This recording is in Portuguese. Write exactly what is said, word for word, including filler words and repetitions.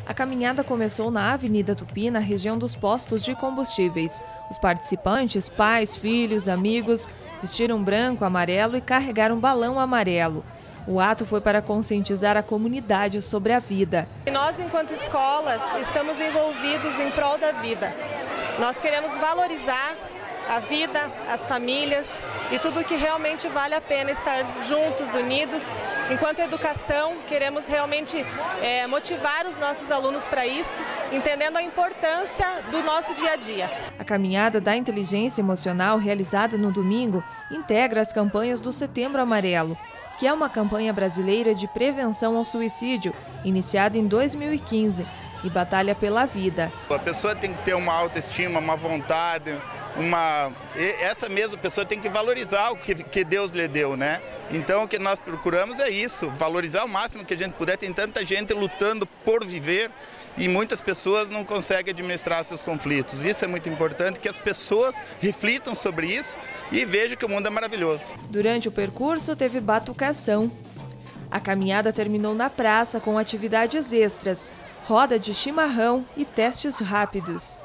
A caminhada começou na Avenida Tupi, na região dos postos de combustíveis. Os participantes, pais, filhos, amigos, vestiram branco, amarelo e carregaram balão amarelo. O ato foi para conscientizar a comunidade sobre a vida. Nós, enquanto escolas, estamos envolvidos em prol da vida. Nós queremos valorizar a vida, as famílias e tudo que realmente vale a pena estar juntos, unidos. Enquanto educação, queremos realmente é, motivar os nossos alunos para isso, entendendo a importância do nosso dia a dia. A caminhada da inteligência emocional, realizada no domingo, integra as campanhas do Setembro Amarelo, que é uma campanha brasileira de prevenção ao suicídio, iniciada em dois mil e quinze, e batalha pela vida. A pessoa tem que ter uma autoestima, uma vontade, uma... essa mesma pessoa tem que valorizar o que, que Deus lhe deu, né? Então o que nós procuramos é isso, valorizar o máximo que a gente puder. Tem tanta gente lutando por viver e muitas pessoas não conseguem administrar seus conflitos. Isso é muito importante, que as pessoas reflitam sobre isso e vejam que o mundo é maravilhoso. Durante o percurso teve batucação. A caminhada terminou na praça com atividades extras, roda de chimarrão e testes rápidos.